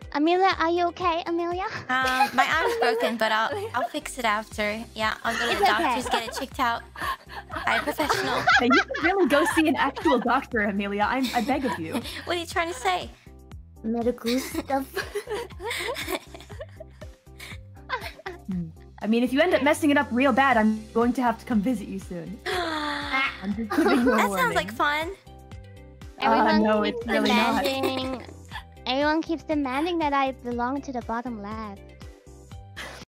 Amelia, are you okay, Amelia? My arm's broken, but I'll fix it after. Yeah, I'll go to the doctors, get it checked out by a professional. Hey, you can really go see an actual doctor, Amelia. I beg of you. What are you trying to say? Medical stuff. I mean, if you end up messing it up real bad, I'm going to have to come visit you soon. I'm just giving you a That warning. sounds like fun. Everyone no, keeps it's really not. Everyone keeps demanding that I belong to the bottom lab.